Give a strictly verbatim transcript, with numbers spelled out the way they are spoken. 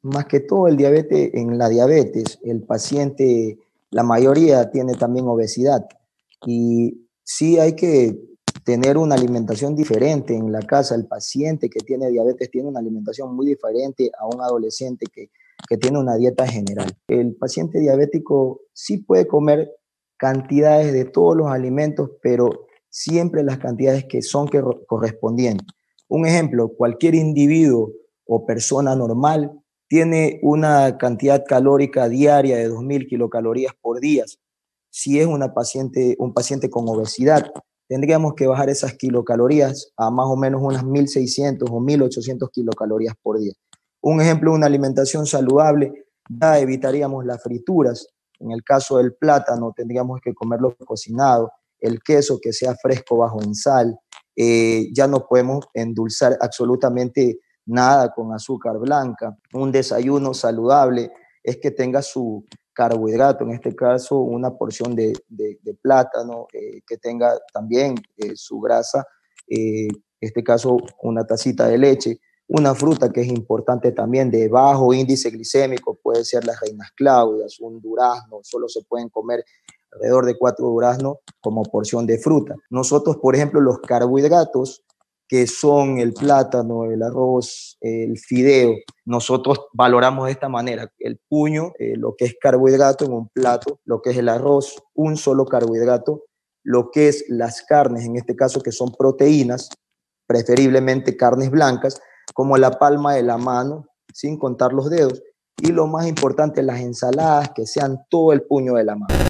Más que todo el diabetes, en la diabetes, el paciente, la mayoría tiene también obesidad y sí hay que tener una alimentación diferente en la casa. El paciente que tiene diabetes tiene una alimentación muy diferente a un adolescente que, que tiene una dieta general. El paciente diabético sí puede comer cantidades de todos los alimentos, pero siempre las cantidades que son que correspondientes. Un ejemplo, cualquier individuo o persona normal tiene una cantidad calórica diaria de dos mil kilocalorías por día. Si es una paciente, un paciente con obesidad, tendríamos que bajar esas kilocalorías a más o menos unas mil seiscientas o mil ochocientas kilocalorías por día. Un ejemplo de una alimentación saludable, ya evitaríamos las frituras. En el caso del plátano, tendríamos que comerlo cocinado, el queso que sea fresco bajo en sal, eh, ya no podemos endulzar absolutamente nada con azúcar blanca. Un desayuno saludable es que tenga su carbohidrato, en este caso una porción de, de, de plátano, eh, que tenga también eh, su grasa, eh, en este caso una tacita de leche, una fruta que es importante también de bajo índice glicémico, puede ser las reinas Claudias, un durazno, solo se pueden comer alrededor de cuatro duraznos como porción de fruta. Nosotros, por ejemplo, los carbohidratos, que son el plátano, el arroz, el fideo, nosotros valoramos de esta manera: el puño, eh, lo que es carbohidrato en un plato, lo que es el arroz, un solo carbohidrato, lo que es las carnes, en este caso que son proteínas, preferiblemente carnes blancas, como la palma de la mano, sin contar los dedos, y lo más importante, las ensaladas que sean todo el puño de la mano.